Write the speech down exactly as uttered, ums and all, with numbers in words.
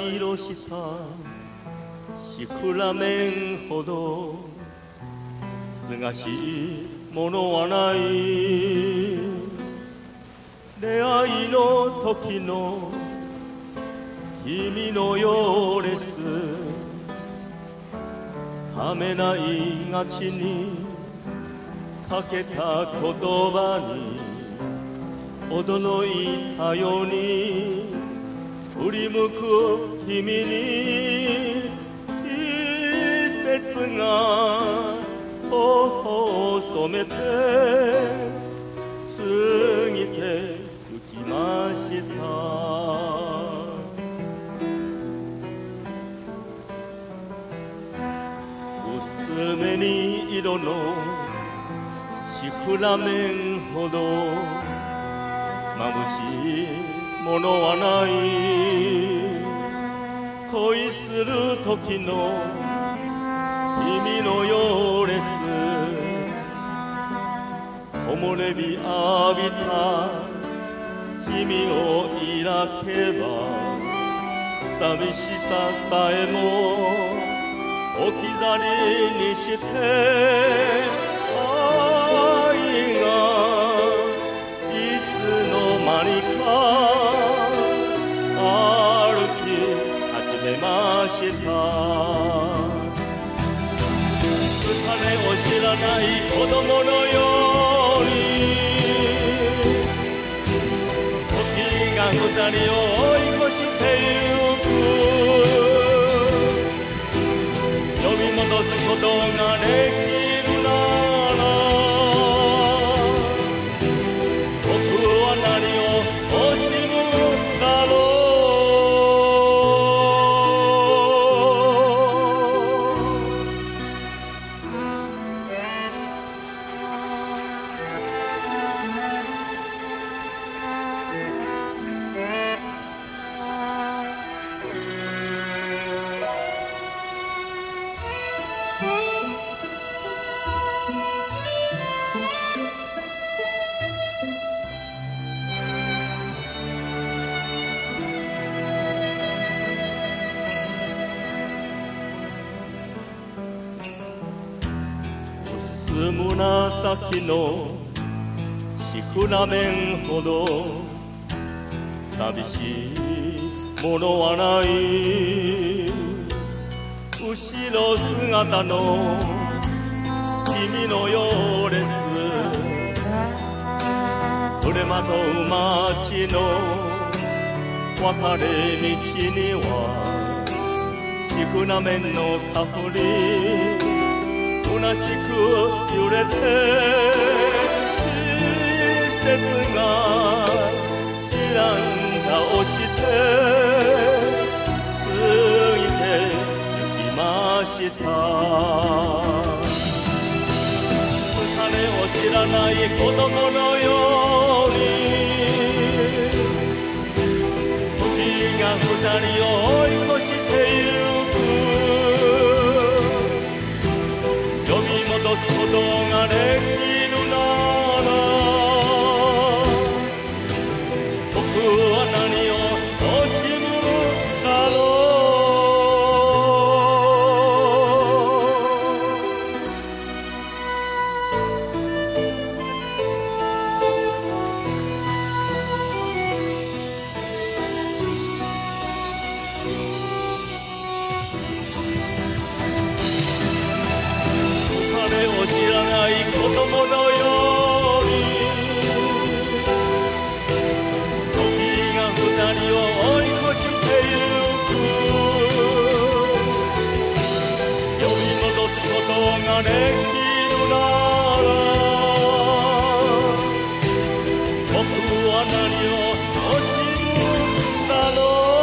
色したシクラメンほどすがしいものはない。出会いの時の君のようです。ためないがちにかけた言葉に驚いたように振り向く君に季節が頬を染めて過ぎてゆきました。薄紅色のシクラメンほど眩しいものはない。恋する時の君のようです。木漏れ日浴びた君を抱けば寂しささえも置き去りにして愛がいつの間にか歩き始めました。種を知らない子供のように時が二人を追い越してゆく。呼び戻すことができるなら僕は何を惜しむだろう。紫のシクラメンほど寂しいものはない。後ろ姿の君のようです。触れまとう街の別れ道にはシクラメンの香り虚しく揺れて季節が知らん顔して過ぎてゆきました。種を知らない子供のように時が二人を追い越してゆく。戻すことができるなら僕は何を惜しむだろ知らない子供のように時が二人を追い越してゆく。呼び戻すことができるなら僕は何を惜しむだろう。